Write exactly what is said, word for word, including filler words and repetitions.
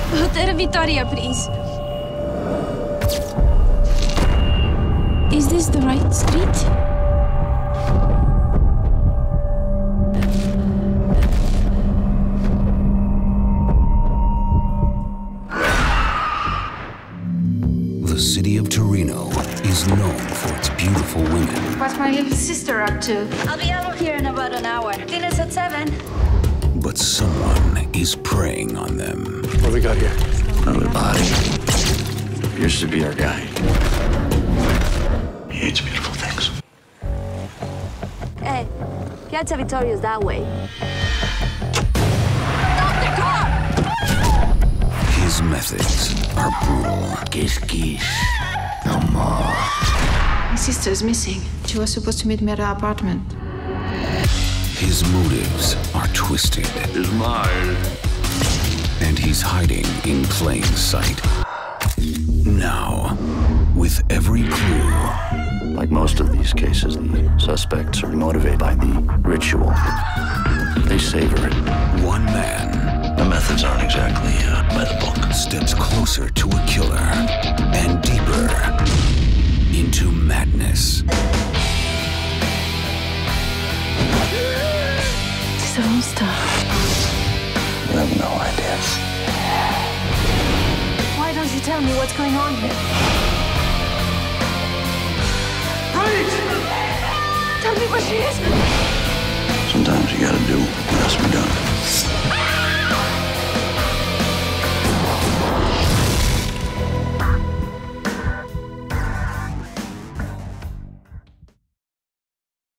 Hotel Vittoria, please. Is this the right street? The city of Torino is known for its beautiful women. What's my little sister up to? I'll be out of here in about an hour. Dinner's at seven. But someone is preying on them. What do we got here? Another body. Used to be our guy. He hates beautiful things. Hey, Piazza Vittoria's that way. His methods are brutal. Kiss, kiss. No more. My sister's missing. She was supposed to meet me at her apartment. His motives are twisted. Is mine. And he's hiding in plain sight. Now, with every clue... Like most of these cases, the suspects are motivated by the ritual. They savor it. One man... The methods aren't exactly uh, by the book. Steps closer to a killer and deeper into madness. It's a monster. You have no idea. Why don't you tell me what's going on here? Right! Tell me where she is. Sometimes you gotta do what has to be done.